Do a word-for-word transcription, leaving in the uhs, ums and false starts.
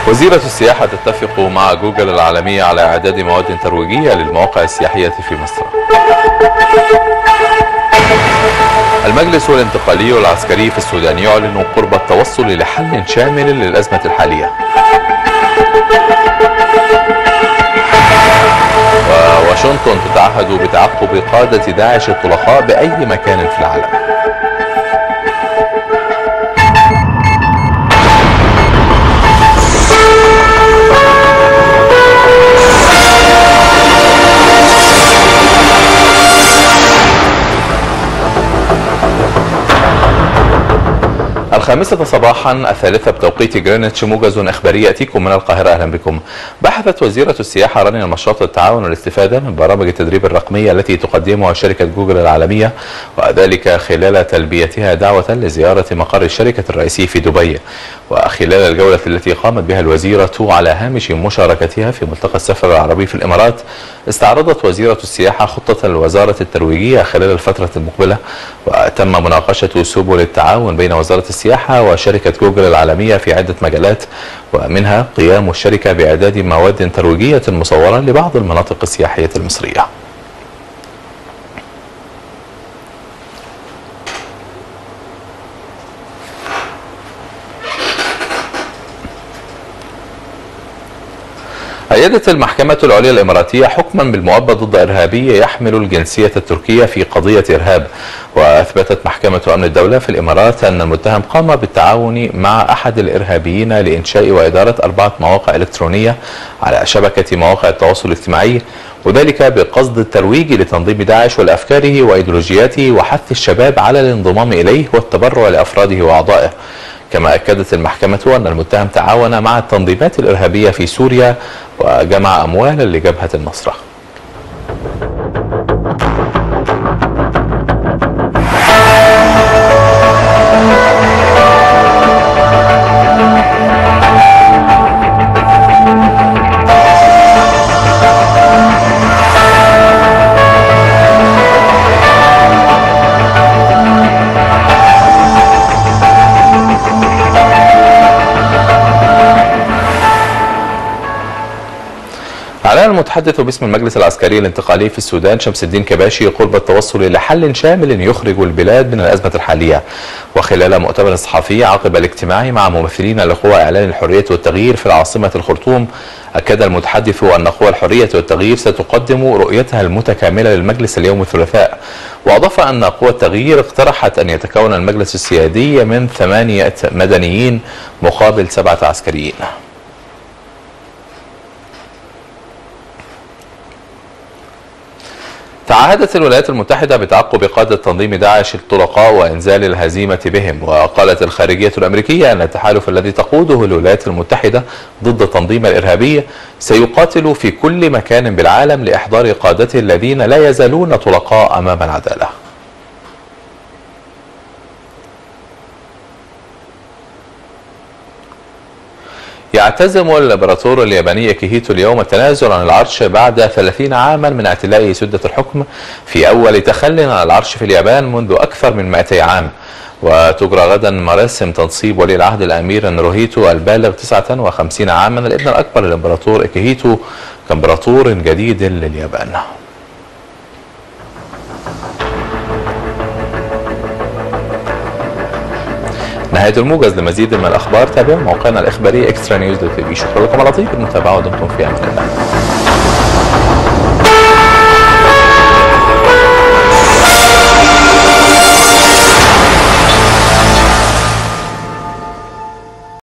وزيرة السياحة تتفق مع جوجل العالمية على إعداد مواد ترويجية للمواقع السياحية في مصر. المجلس الانتقالي والعسكري في السودان يعلن قرب التوصل لحل شامل للأزمة الحالية. وواشنطن تتعهد بتعقب قادة داعش الطلقاء بأي مكان في العالم. الخامسة صباحا الثالثة بتوقيت جرينتش، موجز إخباري يأتيكم من القاهرة. أهلا بكم. بحثت وزيرة السياحة رانيا المشاط التعاون والاستفادة من برامج التدريب الرقمية التي تقدمها شركة جوجل العالمية، وذلك خلال تلبيتها دعوة لزيارة مقر الشركة الرئيسي في دبي. وخلال الجولة التي قامت بها الوزيرة على هامش مشاركتها في ملتقى السفر العربي في الإمارات، استعرضت وزيرة السياحة خطة الوزارة الترويجية خلال الفترة المقبلة، وتم مناقشة سبل التعاون بين وزارة السياحة وشركة جوجل العالمية في عدة مجالات، ومنها قيام الشركة بإعداد مواد ترويجية مصورة لبعض المناطق السياحية المصرية. أيدت المحكمة العليا الإماراتية حكما بالمؤبد ضد إرهابي يحمل الجنسية التركية في قضية إرهاب. وأثبتت محكمة أمن الدولة في الإمارات أن المتهم قام بالتعاون مع أحد الإرهابيين لإنشاء وإدارة أربعة مواقع إلكترونية على شبكة مواقع التواصل الاجتماعي، وذلك بقصد الترويج لتنظيم داعش والأفكاره وإيديولوجياته وحث الشباب على الانضمام إليه والتبرع لأفراده وأعضائه. كما أكدت المحكمة أن المتهم تعاون مع التنظيمات الإرهابية في سوريا وجمع أموالا لجبهة النصرة. أعلن المتحدث باسم المجلس العسكري الانتقالي في السودان شمس الدين كباشي قرب التوصل لحل شامل يخرج البلاد من الأزمة الحالية. وخلال مؤتمر صحفي عقب الاجتماع مع ممثلين لقوى إعلان الحرية والتغيير في العاصمة الخرطوم، أكد المتحدث أن قوى الحرية والتغيير ستقدم رؤيتها المتكاملة للمجلس اليوم الثلاثاء. وأضاف أن قوى التغيير اقترحت أن يتكون المجلس السيادي من ثمانية مدنيين مقابل سبعة عسكريين. تعهدت الولايات المتحدة بتعقب قادة تنظيم داعش الطلقاء وإنزال الهزيمة بهم. وقالت الخارجية الأمريكية أن التحالف الذي تقوده الولايات المتحدة ضد التنظيم الإرهابي سيقاتل في كل مكان بالعالم لإحضار قادته الذين لا يزالون طلقاء أمام العدالة. يعتزم الامبراطور الياباني أكيهيتو اليوم التنازل عن العرش بعد ثلاثين عاما من اعتلاء سدة الحكم في أول تخل عن العرش في اليابان منذ أكثر من مئتي عام. وتجرى غدا مراسم تنصيب ولي العهد الأمير ناروهيتو البالغ تسعة وخمسين عاما الابن الأكبر للامبراطور أكيهيتو كامبراطور جديد لليابان. نهاية الموجز. لمزيد من الأخبار تابعوا موقعنا الإخباري إكسترا نيوز دوت تي في. شكرا لكم على طيب المتابعة ودمتم في أمان الله.